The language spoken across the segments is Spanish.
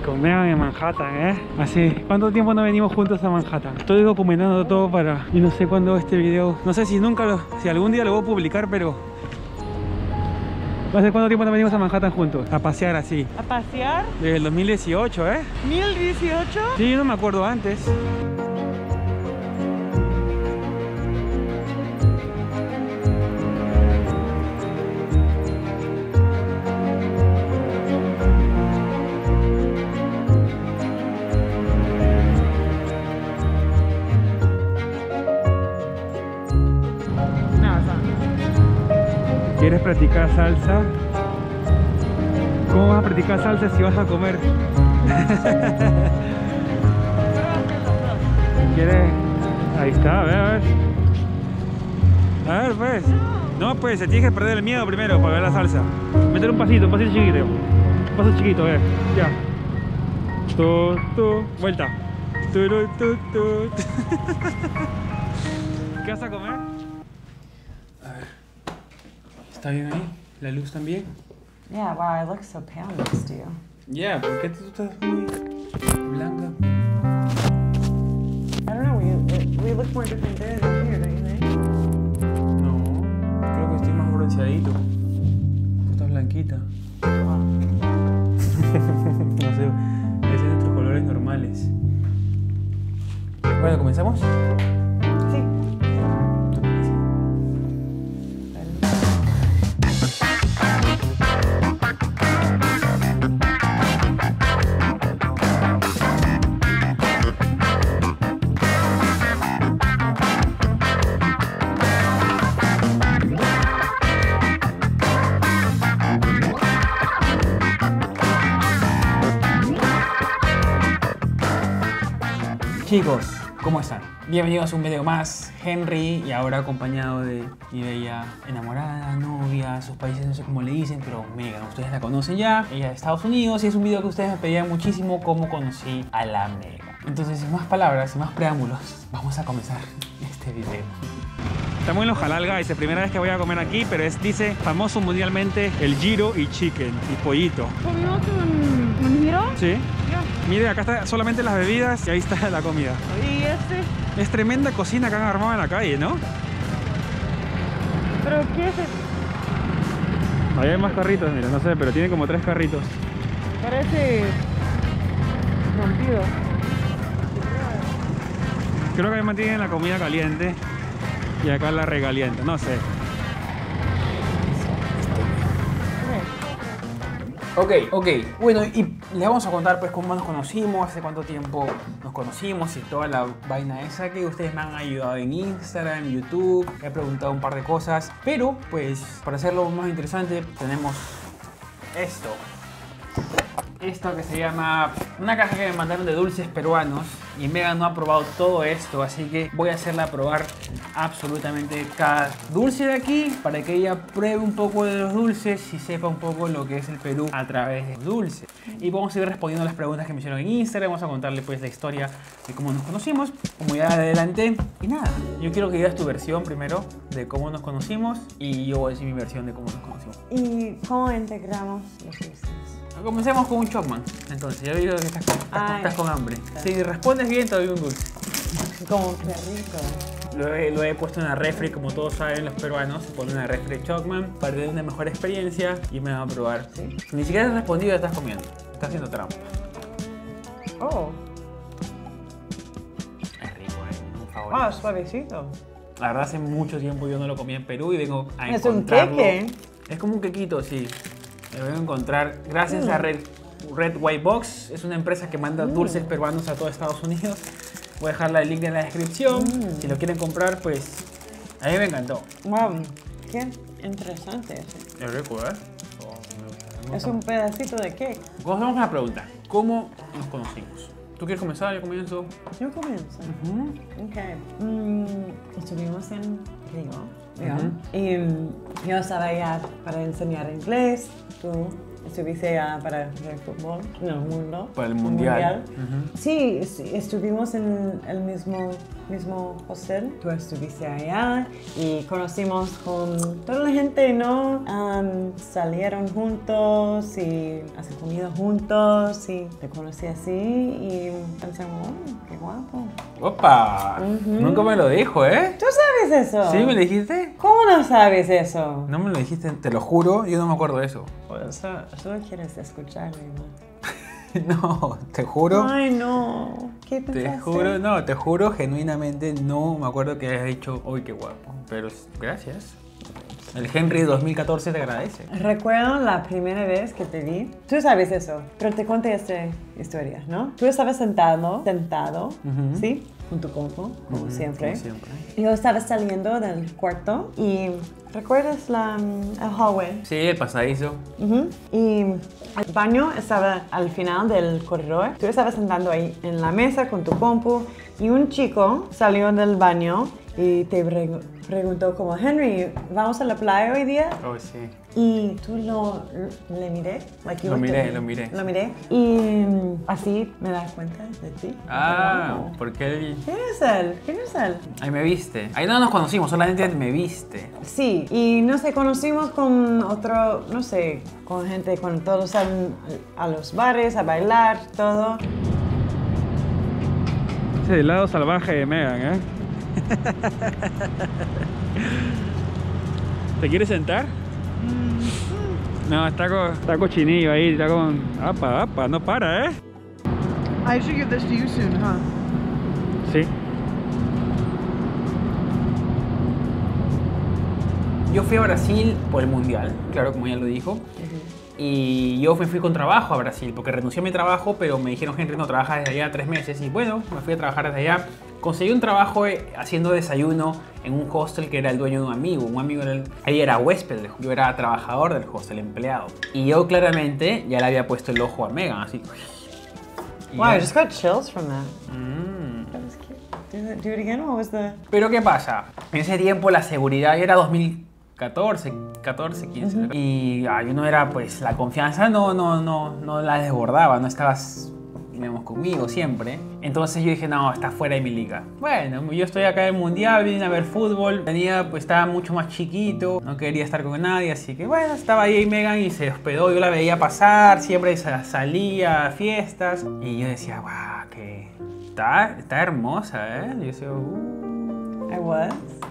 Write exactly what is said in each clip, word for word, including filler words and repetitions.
Con Megan en Manhattan, ¿eh? Hace ¿cuánto tiempo no venimos juntos a Manhattan? Estoy documentando todo para... y no sé cuándo este video... no sé si nunca lo... si algún día lo voy a publicar, pero... ¿hace cuánto tiempo no venimos a Manhattan juntos? A pasear así. ¿A pasear? Desde el dos mil dieciocho, ¿eh? ¿mil dieciocho? Sí, yo no me acuerdo antes. ¿Quieres practicar salsa? ¿Cómo vas a practicar salsa si vas a comer? ¿Quieres? Ahí está, a ver, a ver. A ver, pues. No, pues, se tiene que perder el miedo primero para ver la salsa. Meter un pasito, un pasito chiquito. Un paso chiquito, a ver. Ya. Tu, tu. Vuelta. Tu, tu, tu, tu. ¿Qué vas a comer? A ver. ¿Está bien ahí? ¿La luz también? Yeah, wow, I look so pale next to you. Yeah, ¿por qué tú estás muy blanca? I don't know, we, we look more different there than here, don't you think? No, creo que estoy más bronceadito. Tú estás blanquita. Wow. No sé, esos son nuestros colores normales. Bueno, ¿comenzamos? Sí. Chicos, ¿cómo están? Bienvenidos a un video más. Henry, y ahora acompañado de mi bella enamorada, novia, sus países no sé cómo le dicen, pero Megan, ustedes la conocen ya. Ella es de Estados Unidos y es un video que ustedes me pedían muchísimo, cómo conocí a la Megan. Entonces, sin más palabras, sin más preámbulos, vamos a comenzar este video. Estamos en los Halal Guys, es la primera vez que voy a comer aquí, pero es, dice, famoso mundialmente el gyro y chicken, y pollito. ¿Comimos un, un giro? Sí. Ya. Mire, acá está solamente las bebidas y ahí está la comida. ¿Y este? Es tremenda cocina que han armado en la calle, ¿no? ¿Pero qué es esto? Ahí hay más carritos, mira, no sé, pero tiene como tres carritos. Parece rompido. Creo que ahí mantienen la comida caliente y acá la recalienta, no sé. Ok, ok. Bueno, y les vamos a contar pues cómo nos conocimos, hace cuánto tiempo nos conocimos y toda la vaina esa que ustedes me han ayudado en Instagram, YouTube, he preguntado un par de cosas, pero pues para hacerlo más interesante tenemos esto. Esto que se llama una caja que me mandaron de dulces peruanos y Megan no ha probado todo esto, así que voy a hacerla probar absolutamente cada dulce de aquí para que ella pruebe un poco de los dulces y sepa un poco lo que es el Perú a través de los dulces. Y vamos a ir respondiendo a las preguntas que me hicieron en Instagram, vamos a contarle pues la historia de cómo nos conocimos, como ya adelanté. Y nada, yo quiero que digas tu versión primero de cómo nos conocimos y yo voy a decir mi versión de cómo nos conocimos. ¿Y cómo integramos los dulces? Comencemos con un Chocman. Entonces, ya digo que estás con, estás, estás con hambre. Si respondes bien, te doy un dulce. Como que rico. Lo he, lo he puesto en la refri, como todos saben los peruanos. Se pone en la refri Chocman para tener una mejor experiencia y me van a probar. ¿Sí? Ni siquiera has respondido, ya estás comiendo. Estás haciendo trampa. Oh. Es rico, ¿eh? Un favorito. Ah, suavecito. La verdad, hace mucho tiempo yo no lo comía en Perú y vengo a Es un encontrarlo. queque. Es como un quequito, sí. Lo vengo a encontrar gracias Mm. a Red, Red White Box. Es una empresa que manda Mm. dulces peruanos a todo Estados Unidos. Voy a dejar el link en la descripción. Mm. Si lo quieren comprar, pues a mí me encantó. Wow, qué interesante ese. Es rico, ¿eh? Oh, Es un pedacito de cake. Vamos a hacer una pregunta. ¿Cómo nos conocimos? ¿Tú quieres comenzar? Yo comienzo. Yo comienzo. Uh-huh. Ok. Mm, estuvimos en Río, ¿no? Ujú. Y mm, yo estaba allá para enseñar inglés. Tú estuviste uh, para el fútbol en el mundo. Para el mundial. Uh-huh. Sí, estuvimos en el mismo, mismo hostel. Tú estuviste allá y conocimos con toda la gente, ¿no? Um, salieron juntos y hacen comida juntos y te conocí así y pensamos, oh, qué guapo. ¡Opa! Uh-huh. Nunca me lo dijo, ¿eh? ¿Tú sabes eso? ¿Sí? ¿Me lo dijiste? ¿Cómo no sabes eso? No me lo dijiste, te lo juro, yo no me acuerdo de eso. Pues solo, solo quieres escucharme, ¿no? No, te juro. Ay, no. ¿Qué pensaste? Te juro, no, te juro, genuinamente no me acuerdo que hayas dicho, uy, qué guapo. Pero gracias. El Henry dos mil catorce te agradece. Recuerdo la primera vez que te vi. Tú sabes eso, pero te conté esta historia, ¿no? Tú estabas sentado, sentado, uh-huh. ¿sí? Con tu compu, como uh-huh, siempre. Como siempre. Yo estaba saliendo del cuarto y ¿recuerdas la, el hallway? Sí, el pasadizo. Uh-huh. Y el baño estaba al final del corredor. Tú estabas sentando ahí en la mesa con tu compu y un chico salió del baño y te pre- preguntó como, Henry, ¿vamos a la playa hoy día? Oh, sí. Y tú lo, le miré. Like lo miré, lo miré. Lo miré. Y así me das cuenta de ti. Ah, wow. ¿por qué él? ¿Quién es él? ¿Quién es él? Ahí me viste. Ahí no nos conocimos, solamente me viste. Sí, y no sé, conocimos con otro, no sé, con gente, con todos salen a los bares, a bailar, todo. Ese es el lado salvaje de Megan, ¿eh? ¿Te quieres sentar? No, está, co está cochinillo ahí, está con... Apa, apa, no para, ¿eh? I should give this to you soon, huh? Sí. Yo fui a Brasil por el mundial, claro, como ya lo dijo. Uh-huh. Y yo me fui con trabajo a Brasil, porque renuncié a mi trabajo, pero me dijeron, Henry, no trabajas desde allá tres meses. Y bueno, me fui a trabajar desde allá. Conseguí un trabajo haciendo desayuno en un hostel que era el dueño de un amigo. Un amigo era el, ahí era huésped, yo era trabajador del hostel, empleado. Y yo claramente ya le había puesto el ojo a Megan, así. Wow, I just got chills from that. Mm. That was cute. Do it, do it again, what was the... Pero ¿qué pasa? En ese tiempo la seguridad era dos mil catorce, catorce, quince. Uh-huh. Y ay, uno era, pues, la confianza no, no, no, no la desbordaba, no estabas... digamos, conmigo siempre. Entonces yo dije, no, está fuera de mi liga. Bueno, yo estoy acá en el mundial, vine a ver fútbol, tenía, pues estaba mucho más chiquito, no quería estar con nadie, así que bueno, estaba ahí Megan y se hospedó, yo la veía pasar, siempre salía a fiestas y yo decía, guau, que está, está hermosa, ¿eh? Y yo decía, uh. I was.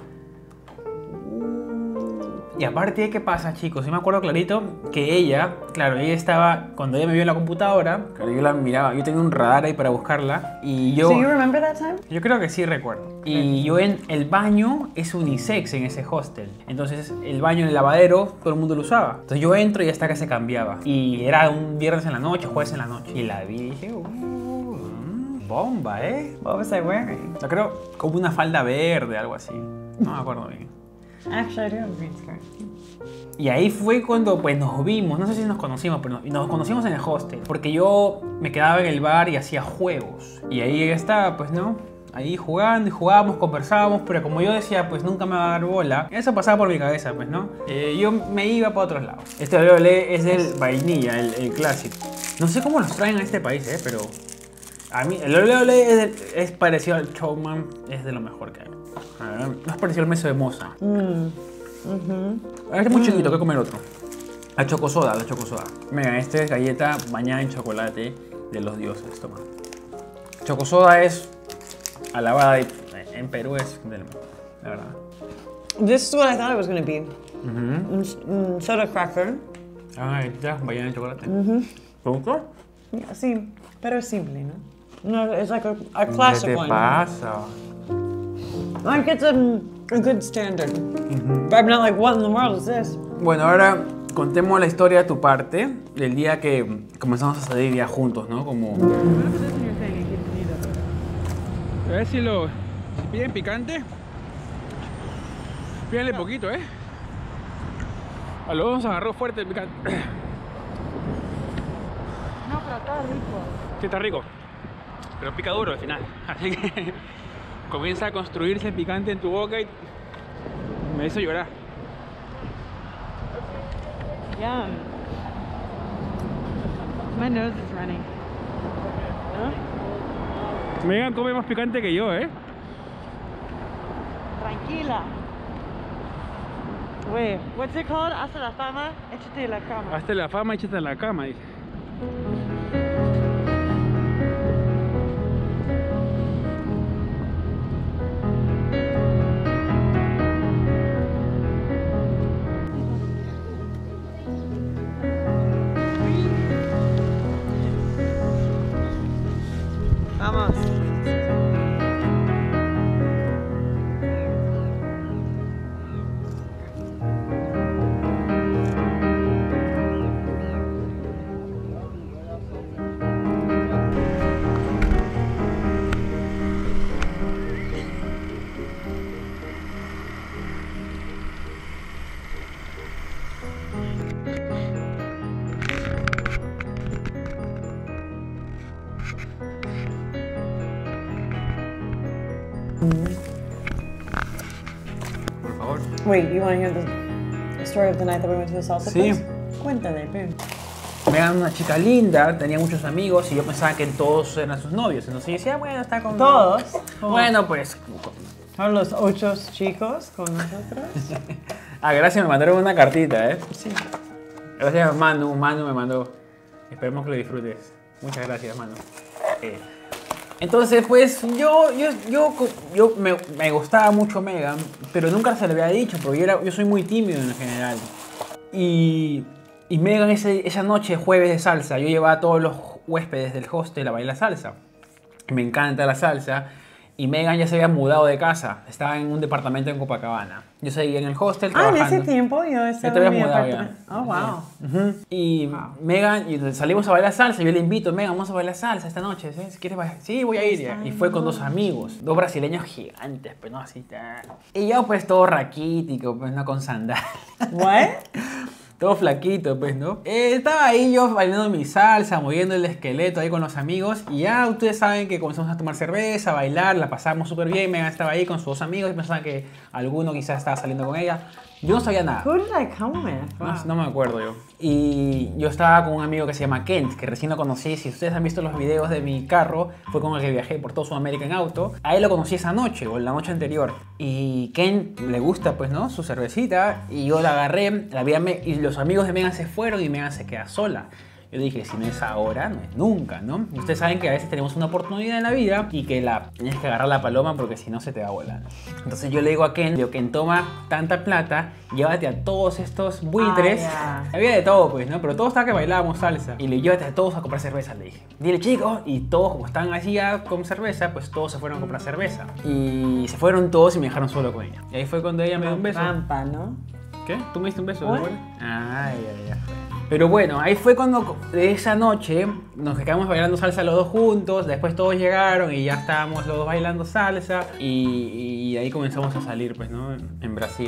Y aparte, ¿qué pasa, chicos? Yo me acuerdo clarito que ella, claro, ella estaba, cuando ella me vio en la computadora, claro, yo la miraba, yo tenía un radar ahí para buscarla y yo... So you remember that time? Yo creo que sí recuerdo. Y yo en el baño es unisex en ese hostel. Entonces el baño en el lavadero todo el mundo lo usaba. Entonces yo entro y hasta que se cambiaba. Y era un viernes en la noche, jueves en la noche. Y la vi y dije, uh, bomba, ¿eh? What was I wearing? Yo creo como una falda verde, algo así. No me acuerdo bien. Actually, I do have a green skirt. Y ahí fue cuando pues nos vimos, no sé si nos conocimos, pero nos, nos conocimos en el hostel. Porque yo me quedaba en el bar y hacía juegos. Y ahí ella estaba, pues no, ahí jugando y jugábamos, conversábamos. Pero como yo decía, pues nunca me va a dar bola. Eso pasaba por mi cabeza, pues no. Eh, yo me iba para otros lados. Este ole ole es el vainilla, el, el clásico. No sé cómo los traen a este país, eh, pero... A mí el ole ole es, de, es parecido al Chowman, es de lo mejor que hay. A ver, no es parecido al meso de moza. Mm. Uh-huh. Este es muy mm. chiquito, hay que comer otro. La chocosoda, la chocosoda. Mira, esta es galleta bañada en chocolate de los dioses, toma. Chocosoda es alabada y en Perú es de lo mejor, la verdad. This is what I thought it was going to be. Uh-huh. Mm, soda cracker. Ah, esta bañada en chocolate. Uh-huh. ¿Te gustó? Sí, pero es simple, ¿no? No, it's like a, a classic ¿Qué te one. pasa? Like it's a, a good standard. Uh-huh. But I'm not like, what in the world is this? Bueno, ahora contemos la historia de tu parte, del día que comenzamos a salir ya juntos, ¿no? Como... A ver si lo... si piden picante, pídanle poquito, ¿eh? A los dos nos agarró fuerte el picante. No, pero está rico. Sí, está rico. Pero pica duro al final. Así que comienza a construirse el picante en tu boca y me hizo llorar. Yum. My nose is running. ¿No? Megan come más picante que yo, ¿eh? Tranquila. Wait, what's it called? Hasta la fama, échate de la cama. Hasta la fama, échate en la cama, dice. Vamos. Por favor. Wait, you want to hear the, the story of the night that we went to the salsa Sí. place? Cuéntale, babe. Megan, una chica linda, tenía muchos amigos y yo pensaba que todos eran sus novios. Entonces yo decía, bueno, está con... ¿Todos? Bueno, pues... ¿Son los ocho chicos con nosotros? Ah, gracias, me mandaron una cartita, ¿eh? Sí. Gracias, Manu. Manu me mandó. Esperemos que lo disfrutes. Muchas gracias, Manu. Eh, Entonces, pues, yo, yo, yo, yo me, me gustaba mucho Megan, pero nunca se lo había dicho, porque yo, era, yo soy muy tímido en general. Y, y Megan ese, esa noche, jueves de salsa, yo llevaba a todos los huéspedes del hostel a bailar salsa. Me encanta la salsa. Y Megan ya se había mudado de casa, estaba en un departamento en Copacabana. Yo seguía en el hostel Ah, en trabajando. ese tiempo yo Ya estaba te en habías mi mudado apartamento. ya. Oh, wow. Ujú. Y Wow. Megan, y salimos a bailar salsa, yo le invito, Megan, vamos a bailar salsa esta noche, ¿sí? ¿Quieres bailar? Sí, voy a ir. Y fue con dos amigos, dos brasileños gigantes, pues no así. Ta. Y yo pues todo raquítico, pues no con sandalias. What? Todo flaquito, pues, ¿no? Eh, estaba ahí yo bailando mi salsa, moviendo el esqueleto ahí con los amigos. Y ya ustedes saben que comenzamos a tomar cerveza, a bailar, la pasamos súper bien. Megan estaba ahí con sus dos amigos y pensaban que alguno quizás estaba saliendo con ella. Yo no sabía nada. Who did I come with? No, Wow. no me acuerdo yo. Y yo estaba con un amigo que se llama Kent, que recién lo conocí. Si ustedes han visto los videos de mi carro, fue con el que viajé por todo Sudamérica en auto. A él lo conocí esa noche, o la noche anterior. Y Kent le gusta, pues, ¿no? Su cervecita. Y yo la agarré, la vi a Me- y los amigos de Megan se fueron y Megan se queda sola. Yo dije, si no es ahora, no es nunca, ¿no? Y ustedes saben que a veces tenemos una oportunidad en la vida y que la tienes que agarrar la paloma porque si no se te va a volar. Entonces yo le digo a Ken, digo, Ken, toma tanta plata, llévate a todos estos buitres. Ah, ya. Había de todo, pues, ¿no? Pero todos estaban que bailábamos salsa. Y le llévate a todos a comprar cerveza, le dije. Dile, chicos, y todos, como estaban así ya con cerveza, pues todos se fueron a comprar cerveza. Y se fueron todos y me dejaron solo con ella. Y ahí fue cuando ella me dio un beso. Trampa, ¿no? ¿Qué? ¿Tú me diste un beso? What? ¿No? Ay, ay, ay. Pero bueno, ahí fue cuando de esa noche nos quedamos bailando salsa los dos juntos, después todos llegaron y ya estábamos los dos bailando salsa y, y ahí comenzamos a salir, pues, ¿no? En Brasil.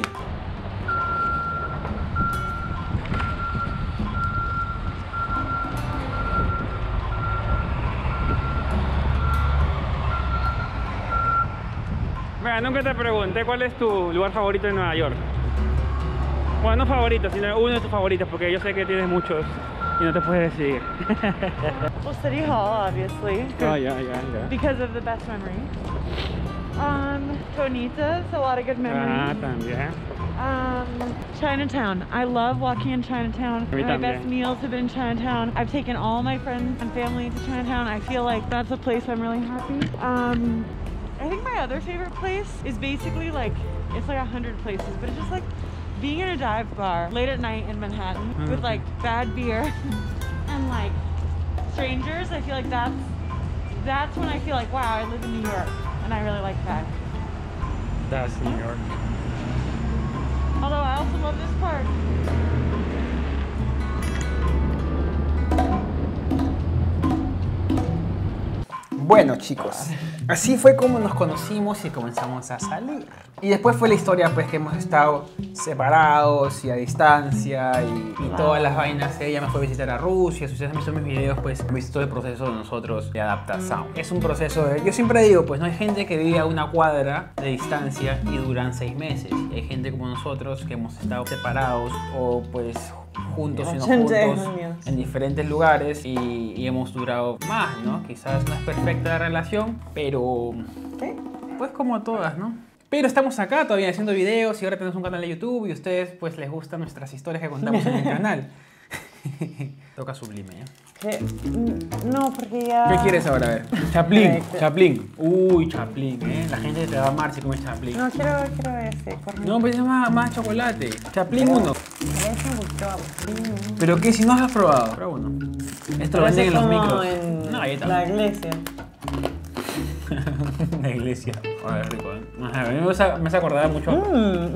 Mira, nunca te pregunté cuál es tu lugar favorito en Nueva York. Bueno, no favorito, sino uno de tus favoritos, porque yo sé que tienes muchos y no te puedes decidir. Well, City Hall, obviously. Ah, ya, ya, ya. Because of the best memories. Um, Bonitas, a lot of good Ah, memories. también. Um, Chinatown. I love walking in Chinatown. A mí My también. best meals have been in Chinatown. I've taken all my friends and family to Chinatown. I feel like that's a place I'm really happy. Um, I think my other favorite place is basically like, it's like a hundred places, but it's just like being in a dive bar late at night in Manhattan Mm. with like bad beer and like strangers. I feel like that's, that's when I feel like, wow, I live in New York and I really like that. That's New York. Although I also love this park. Bueno, chicos, así fue como nos conocimos y comenzamos a salir. Y después fue la historia, pues, que hemos estado separados y a distancia y, y todas las vainas. Ella me fue a visitar a Rusia. Si ustedes han visto mis videos, pues, han visto el proceso de nosotros de adaptación. Es un proceso de... Yo siempre digo, pues, no hay gente que vive a una cuadra de distancia y duran seis meses. Y hay gente como nosotros que hemos estado separados o, pues, juntos, sino ochenta juntos años. en diferentes lugares y, y hemos durado más, ¿no? Quizás no es perfecta la relación, pero ¿Qué? pues como todas, ¿no? Pero estamos acá todavía haciendo videos y ahora tenemos un canal de YouTube y a ustedes pues les gustan nuestras historias que contamos en el canal. Toca Sublime, ¿eh? ¿Qué? No, porque ya... ¿Qué quieres ahora? A ver. Chaplin, Correcto. Chaplin. Uy, Chaplin, ¿eh? La gente te va a amar si comes Chaplin. No, quiero, quiero ese. correcto. No, pues es más, más chocolate. Chaplin uno. Ese me gustó. Sí. ¿Pero qué? Si no has probado. Prueba uno. Esto lo Parece venden en los como micros. en Una galleta. la iglesia. La iglesia. Ahora es rico, ¿eh? Ajá, a mí me hace, me hace acordar mucho. Mmm.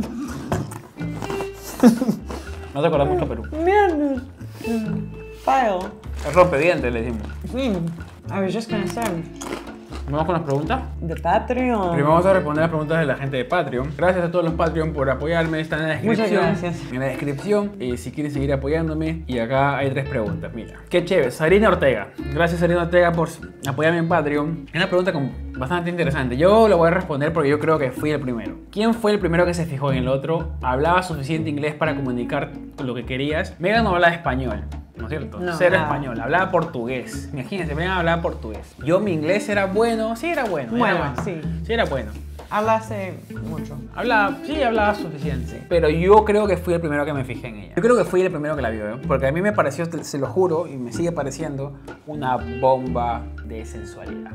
Me hace acordar mucho a Perú. Mira. File. Es rompedientes, le decimos. Mm. I was just gonna say. ¿Vamos con las preguntas? De Patreon. Primero vamos a responder las preguntas de la gente de Patreon. Gracias a todos los Patreon por apoyarme. Están en la Muchas descripción. gracias. En la descripción, eh, si quieren seguir apoyándome. Y acá hay tres preguntas. Mira, qué chévere. Sarina Ortega. Gracias, Sarina Ortega, por apoyarme en Patreon. Es una pregunta con- bastante interesante. Yo la voy a responder porque yo creo que fui el primero. ¿Quién fue el primero que se fijó en el otro? ¿Hablaba suficiente inglés para comunicar lo que querías? Megan no hablaba español. ¿No es cierto? No, Cero nada. español, hablaba portugués. Imagínense, Megan hablaba portugués. Yo, mi inglés era bueno, sí era bueno. Bueno, era bueno. sí. Sí era bueno. Hablaste mucho. Hablaba, sí, hablaba suficiente. Pero yo creo que fui el primero que me fijé en ella. Yo creo que fui el primero que la vio, ¿eh? Porque a mí me pareció, te- se lo juro, y me sigue pareciendo, una bomba de sensualidad.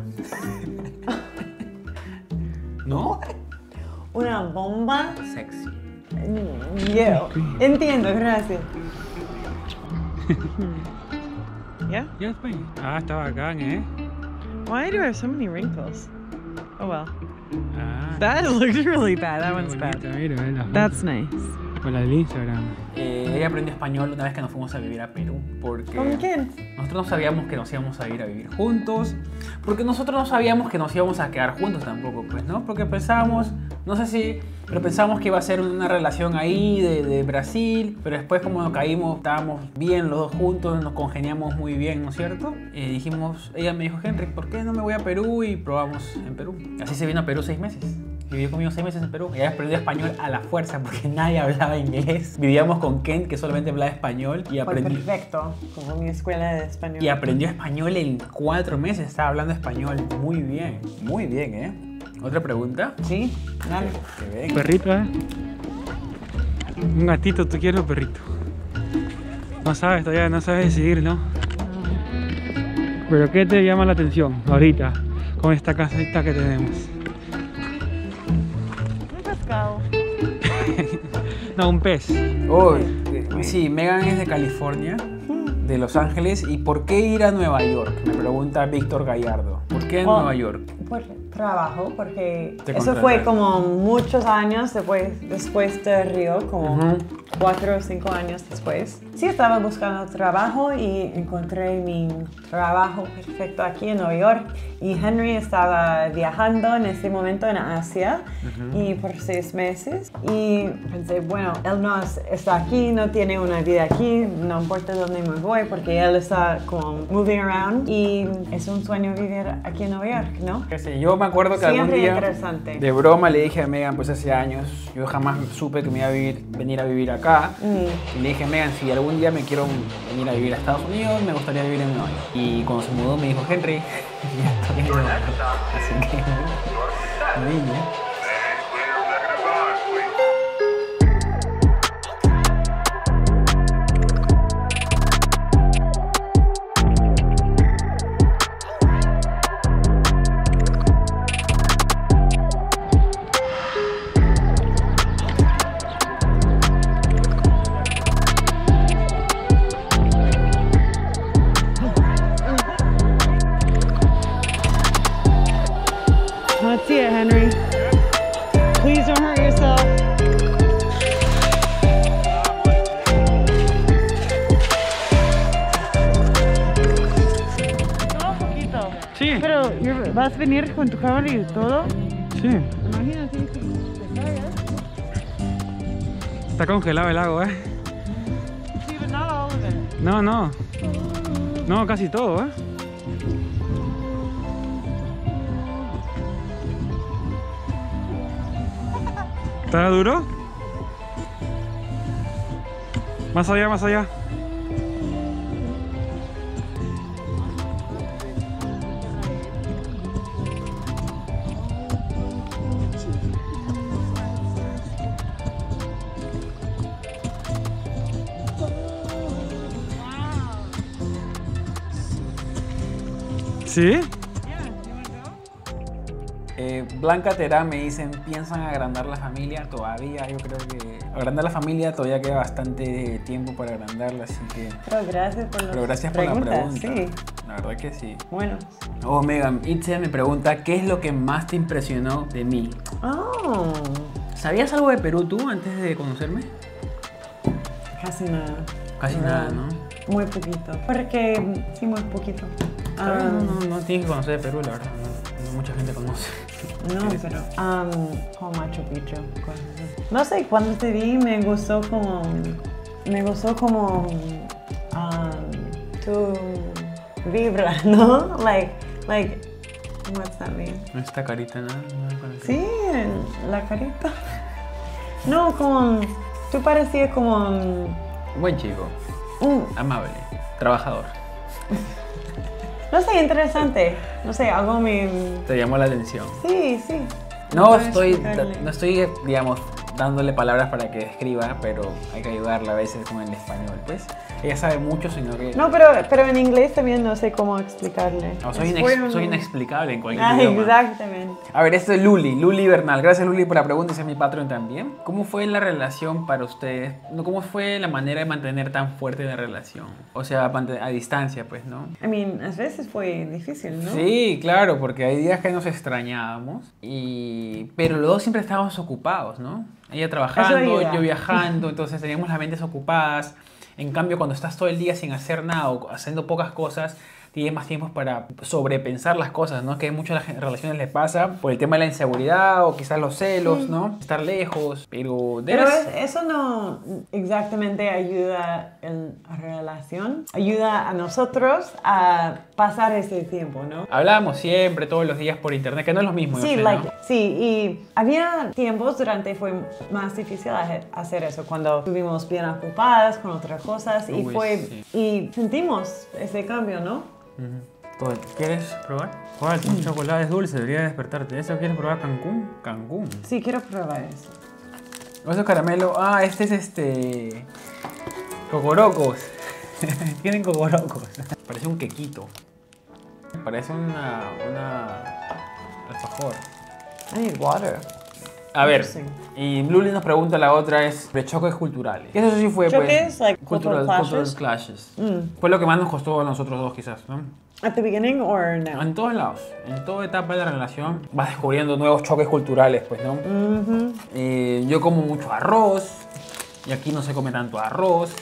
¿No? Una bomba. Sexy. Yo. Entiendo, gracias. Yeah? Ya después. Ah, está bacán, ¿eh? Why do I have so many wrinkles? Oh well. Ah. That looked really bad. That one's bad. That's nice. Con la del Instagram. Eh, ella aprendió español una vez que nos fuimos a vivir a Perú. Porque ¿Con quién? nosotros no sabíamos que nos íbamos a ir a vivir juntos. Porque nosotros no sabíamos que nos íbamos a quedar juntos tampoco, pues, ¿no? Porque pensábamos, no sé si, pero pensábamos que iba a ser una relación ahí de, de Brasil. Pero después, como nos caímos, estábamos bien los dos juntos, nos congeniamos muy bien, ¿no es cierto? Eh, dijimos, ella me dijo, Henry, ¿por qué no me voy a Perú? Y probamos en Perú. Así se vino a Perú seis meses. Vivió conmigo seis meses en Perú. Ella aprendió español a la fuerza porque nadie hablaba inglés. Vivíamos con Ken, que solamente hablaba español. Y Fue aprendió, perfecto. Como mi escuela de español. y aprendió español en cuatro meses. Estaba hablando español muy bien. Muy bien, ¿eh? ¿Otra pregunta? Sí, dale. Que ven. Perrito, ¿eh? Un gatito, ¿tú quieres un perrito? No sabes todavía, no sabes decidir, ¿no? Pero ¿qué te llama la atención ahorita con esta casita que tenemos? Un pescado. No, un pez. Oh, eh, sí, Megan es de California, de Los Ángeles. ¿Y por qué ir a Nueva York? Me pregunta Víctor Gallardo. ¿Por qué en Oh. Nueva York? Por trabajo, porque Te eso fue contrataron. como muchos años después, después de Río, como Ujú. cuatro o cinco años después. Sí, estaba buscando trabajo y encontré mi trabajo perfecto aquí en Nueva York. Y Henry estaba viajando en ese momento en Asia y por seis meses. Y pensé, bueno, él no es- está aquí, no tiene una vida aquí, no importa dónde me voy porque él está como moving around. Y es un sueño vivir aquí en Nueva York, ¿no? Qué sé, yo me acuerdo que algún Siempre día, interesante. de broma, le dije a Megan, pues hace años, yo jamás supe que me iba a vivir, venir a vivir acá. Mm. Y le dije, Megan, si algún día me quiero venir a vivir a Estados Unidos, me gustaría vivir en Nueva York. Y cuando se mudó me dijo, Henry, ya estoy en Nueva York. Así que, me vine. Let's see it, Henry. Please don't hurt yourself. Todo un poquito. Sí, Pero you're- vas a venir con tu cámara y todo. sí. Imagínate que te caigas. Está congelado el lago, ¿eh? Sí, but not all of it. No, no. No, casi todo, ¿eh? ¿Está duro? Más allá, más allá. ¿Sí? Eh, Blanca Terán me dicen, ¿piensan agrandar la familia? Todavía, yo creo que agrandar la familia todavía queda bastante tiempo para agrandarla, así que... Pero gracias por, Pero gracias por la preguntas, pregunta. sí. La verdad que sí. Bueno. Oh, Megan, Itzel me pregunta, ¿qué es lo que más te impresionó de mí? Oh, ¿Sabías algo de Perú tú antes de conocerme? casi nada. Casi nada, ¿no? Muy poquito. Porque, sí, muy poquito. Está bien, Ah, no, no, no tienes que conocer de Perú, la verdad. No, no mucha gente conoce. No, pero um, como Machu Picchu, cosas así. No sé, cuando te vi me gustó como, me gustó como um, tu vibra, ¿no? Like, like, what's that mean? Esta carita, ¿no? No conocí. Sí, la carita. No, como, tú parecías como Buen chico, un, amable, trabajador. no sé, interesante. No sé, algo me, Te llamó la atención. sí, sí. No puedes estoy, explicarle. no estoy, digamos, dándole palabras para que escriba, pero hay que ayudarla a veces con el español, pues. Ella sabe mucho, sino que... No, pero, pero en inglés también no sé cómo explicarle. No, soy, Es inex- fue un- soy inexplicable en cualquier Ah, idioma. exactamente. A ver, esto es Luli, Luli Bernal. Gracias, Luli, por la pregunta. Ese es mi Patreon también. ¿Cómo fue la relación para ustedes? No, ¿cómo fue la manera de mantener tan fuerte la relación? O sea, mant- a distancia, pues, ¿no? I mean, a veces fue difícil, ¿no? Sí, claro, porque hay días que nos extrañábamos, y... pero los dos siempre estábamos ocupados, ¿no? Ella trabajando, ayuda. yo viajando, entonces teníamos las mentes ocupadas. En cambio, cuando estás todo el día sin hacer nada o haciendo pocas cosas, tienes más tiempo para sobrepensar las cosas, ¿no? Que a muchas de las relaciones les pasa por el tema de la inseguridad o quizás los celos, Sí. ¿no? Estar lejos, pero... Pero debes- es- eso no exactamente ayuda en la relación. Ayuda a nosotros a pasar ese tiempo, ¿no? Hablábamos siempre, todos los días por internet, que no es lo mismo. yo Sí, sé, like, ¿no? sí, y había tiempos durante fue más difícil hacer- hacer eso, cuando estuvimos bien ocupadas con otras cosas y Uy, fue sí. y sentimos ese cambio, ¿no? Todo- ¿Quieres probar? ¿Cuál? Un chocolate es dulce, debería despertarte. ¿Eso quieres probar Cancún? Cancún. Sí, quiero probar eso. Eso es caramelo. Ah, este es este... Cocorocos. Tienen cocorocos. Parece un quequito. Parece una... una... alfajor. I need water. A ver, Interesting. y Luli nos pregunta, la otra es de choques culturales. Y eso sí fue, Choques, pues... like, cultural, cultural cultural clashes? clashes. Fue lo que más nos costó a nosotros dos, quizás, ¿no? At the beginning or now? En todos lados, en toda etapa de la relación vas descubriendo nuevos choques culturales, pues, ¿no? Mhm. Eh, yo como mucho arroz y aquí no se come tanto arroz.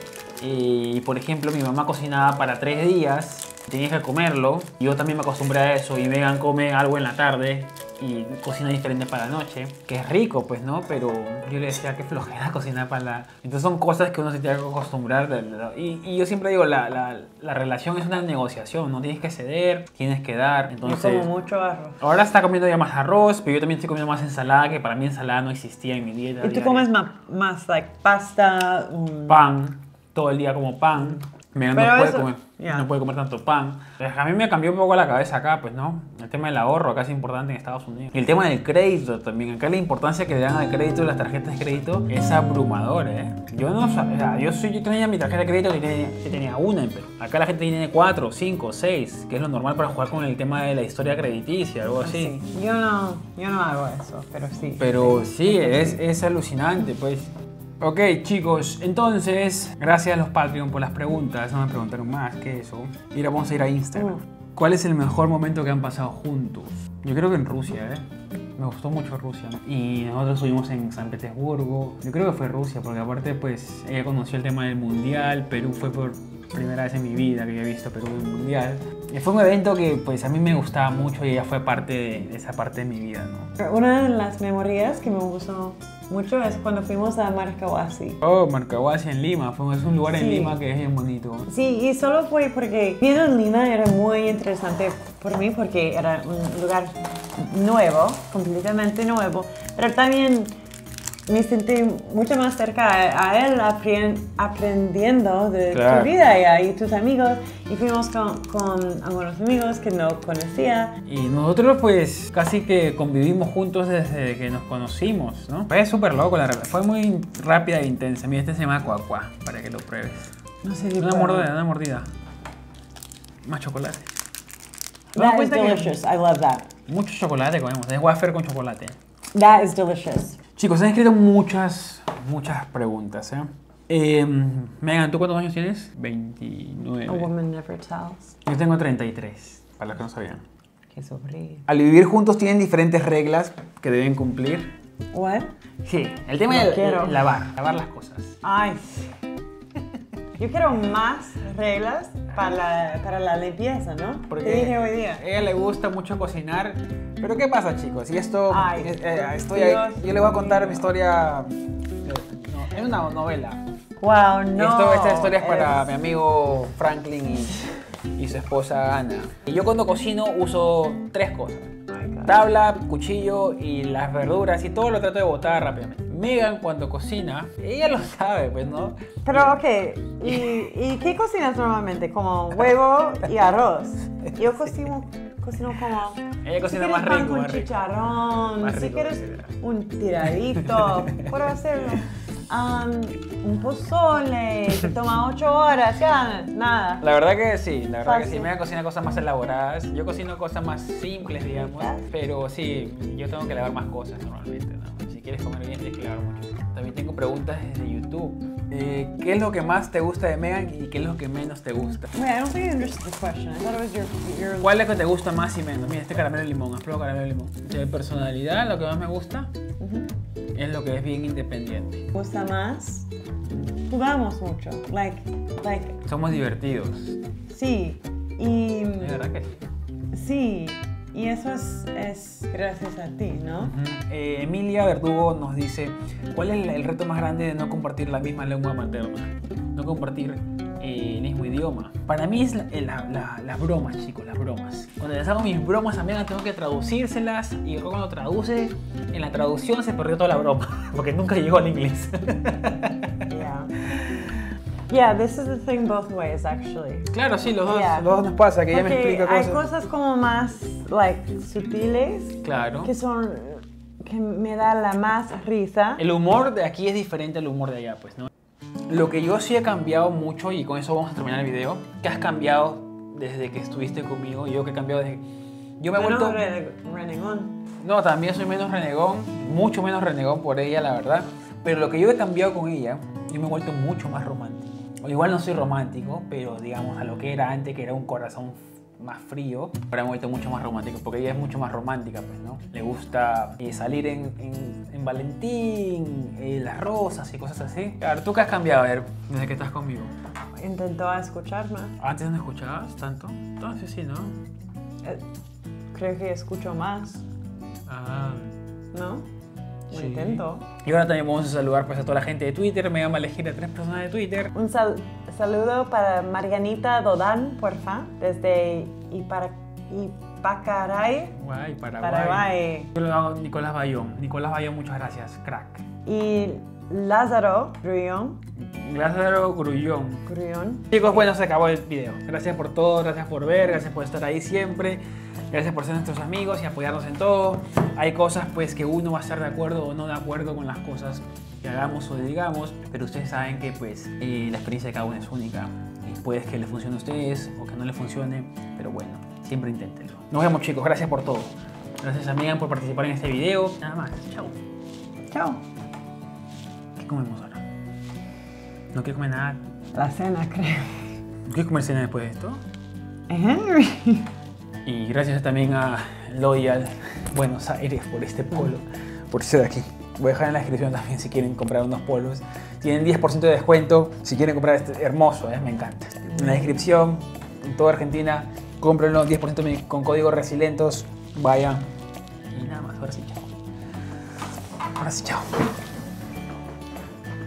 Y por ejemplo, mi mamá cocinaba para tres días, tenía que comerlo. Yo también me acostumbré a eso y Megan come algo en la tarde y cocina diferente para la noche, que es rico, pues, ¿no? Pero yo le decía, qué flojera cocinar para la... Entonces son cosas que uno se tiene que acostumbrar. de- de- Y, y yo siempre digo, la, la, la relación es una negociación, no tienes que ceder, tienes que dar. Yo Entonces, como mucho arroz. ahora está comiendo ya más arroz, pero yo también estoy comiendo más ensalada, que para mí ensalada no existía en mi dieta. Y tú diaria. comes más, más like pasta. um, Pan, todo el día como pan. Megan no Pero puede, eso- comer, ya. no puede comer tanto pan. A mí me cambió un poco la cabeza acá, pues, ¿no? El tema del ahorro acá es importante en Estados Unidos. Y el tema del crédito también. Acá la importancia que le dan al crédito, las tarjetas de crédito, es abrumadora, ¿eh? Yo no sabía, yo, soy, yo tenía mi tarjeta de crédito que tenía, que tenía una en Perú. Acá la gente tiene cuatro, cinco, seis, que es lo normal para jugar con el tema de la historia crediticia, algo así. Sí. Yo no, yo no hago eso, pero sí. Pero sí, es, es alucinante, pues. Ok, chicos, entonces, gracias a los Patreon por las preguntas. No me preguntaron más que eso. Y ahora vamos a ir a Instagram. Mm. ¿Cuál es el mejor momento que han pasado juntos? Yo creo que en Rusia, ¿eh? Me gustó mucho Rusia. Y nosotros estuvimos en San Petersburgo. Yo creo que fue Rusia, porque aparte, pues, ella conoció el tema del mundial. Perú fue por primera vez en mi vida que había visto Perú en un mundial. Y fue un evento que, pues, a mí me gustaba mucho y ella fue parte de, de esa parte de mi vida, ¿no? Una de las memorias que me gustó mucho es cuando fuimos a Marcahuasi. Oh, Marcahuasi en Lima. Fue, es un lugar en Sí. Lima que es bien bonito. Sí, y solo fue porque viendo en Lima era muy interesante por mí porque era un lugar nuevo, completamente nuevo, pero también me sentí mucho más cerca a, a él aprien- aprendiendo de Claro. tu vida y ahí tus amigos y fuimos con, con algunos amigos que no conocía. Y nosotros pues casi que convivimos juntos desde que nos conocimos, ¿no? Fue súper loco la relación. Fue muy rápida e intensa. Mira, este se llama Cuacuá, para que lo pruebes. No sé si Una puedo. mordida, una mordida. Más chocolate. ¿Te das That is cuenta que delicious. I love that. mucho chocolate comemos? Es wafer con chocolate. That is delicious. Chicos, se han escrito muchas, muchas preguntas, ¿eh? Eh, Megan, ¿tú cuántos años tienes? veintinueve. A woman never tells. Yo tengo treinta y tres, para los que no sabían. Qué sufrir. Al vivir juntos tienen diferentes reglas que deben cumplir. What? Sí, el tema No es quiero. lavar, lavar las cosas. Ay. Yo quiero más reglas para la, para la limpieza, ¿no? Porque Te dije hoy día. a ella le gusta mucho cocinar. Pero ¿qué pasa, chicos? Y esto, Ay, eh, eh, estoy, Dios yo le voy a contar mío. mi historia. eh, no, es una novela. Wow, no. Esto, esta historia es para Es- mi amigo Franklin y, y su esposa Ana. Y yo cuando cocino uso tres cosas. Tabla, cuchillo y las verduras y todo lo trato de botar rápidamente. Megan cuando cocina, ella lo sabe, pues, ¿no? Pero, ok, ¿y, ¿y qué cocinas normalmente? Como huevo y arroz. Yo cocino, cocino como... Ella cocina si más quieres pan rico, con más rico. chicharrón, Más si rico, quieres sí. un tiradito, puedo hacerlo. Um, un pozole, que toma ocho horas, ya, nada. La verdad que sí, la verdad que sí. Fácil. Megan cocina cosas más elaboradas. Yo cocino cosas más simples, digamos. Pero sí, yo tengo que lavar más cosas normalmente, ¿no? Si quieres comer bien, tienes que lavar mucho. También tengo preguntas desde YouTube. Eh, ¿Qué es lo que más te gusta de Megan y qué es lo que menos te gusta? Wait, I don't think you understood the question. I thought it was your... your... ¿Cuál es lo que te gusta más y menos? Mira, este caramelo de limón, has probado caramelo de limón. De personalidad, lo que más me gusta Ujú. es lo que es bien independiente. ¿Te gusta más? Jugamos mucho. Like, like, Somos divertidos. sí. Y... De verdad que sí. Sí. Y eso es, es gracias a ti, ¿no? Ujú. Eh, Emilia Verdugo nos dice, ¿cuál es el, el reto más grande de no compartir la misma lengua materna? No compartir eh, el mismo idioma. Para mí es la- la- la- las bromas, chicos, las bromas. Cuando les hago mis bromas a Megan tengo que traducírselas y luego cuando traduce, en la traducción se perdió toda la broma, porque nunca llegó al inglés. Yeah. Yeah, this is the thing both ways, actually. Claro, sí, los dos, Yeah. los dos nos pasa, que ella me Porque explica hay cosas. cosas como más, like, sutiles, Claro. que son, que me da la más risa. El humor de aquí es diferente al humor de allá, pues, ¿no? Lo que yo sí he cambiado mucho, y con eso vamos a terminar el video, que has cambiado desde que estuviste conmigo, yo que he cambiado desde... Yo me he Menos vuelto... re- renegón. No, también soy menos renegón, mucho menos renegón por ella, la verdad. Pero lo que yo he cambiado con ella, yo me he vuelto mucho más romántico. O igual no soy romántico, pero digamos a lo que era antes, que era un corazón más frío, ahora me he vuelto mucho más romántico, porque ella es mucho más romántica, pues, ¿no? Le gusta eh, salir en, en, en Valentín, eh, las rosas y cosas así. Claro, ¿tú qué has cambiado, a ver, desde que estás conmigo? Intentó escucharme. ¿Antes no escuchabas tanto? Entonces sí, ¿no? Eh, creo que escucho más, Ah... ¿no? Lo Sí. intento. Y ahora también vamos a saludar pues a toda la gente de Twitter. Me llama a elegir a tres personas de Twitter. Un sal- saludo para Margarita Dodán, porfa, desde Ipara- Ipacaray, Guay, Paraguay. Paraguay. Yo lo hago Nicolás Bayón. Nicolás Bayón, muchas gracias, crack. Y Lázaro Grullón. Lázaro Grullón. Grullón. Chicos, bueno, se acabó el video. Gracias por todo, gracias por ver, gracias por estar ahí siempre. Gracias por ser nuestros amigos y apoyarnos en todo. Hay cosas pues que uno va a estar de acuerdo o no de acuerdo con las cosas que hagamos o digamos, pero ustedes saben que pues eh, la experiencia de cada uno es única y puede que le funcione a ustedes o que no le funcione, pero bueno, siempre inténtenlo. Nos vemos, chicos, gracias por todo. Gracias a Megan por participar en este video. Nada más, chao. Chao. ¿Qué comemos ahora? ¿No quiero comer nada? La cena, creo. ¿No quieres comer cena después de esto? Henry. Y gracias también a Loyal Buenos Aires por este polo, por este de aquí. Voy a dejar en la descripción también si quieren comprar unos polos. Tienen diez por ciento de descuento si quieren comprar este hermoso, ¿eh? Me encanta. En la descripción, en toda Argentina, cómprenlo, diez por ciento con código Resilentos. Vayan. Y nada más, ahora sí, chao. Ahora sí, chao.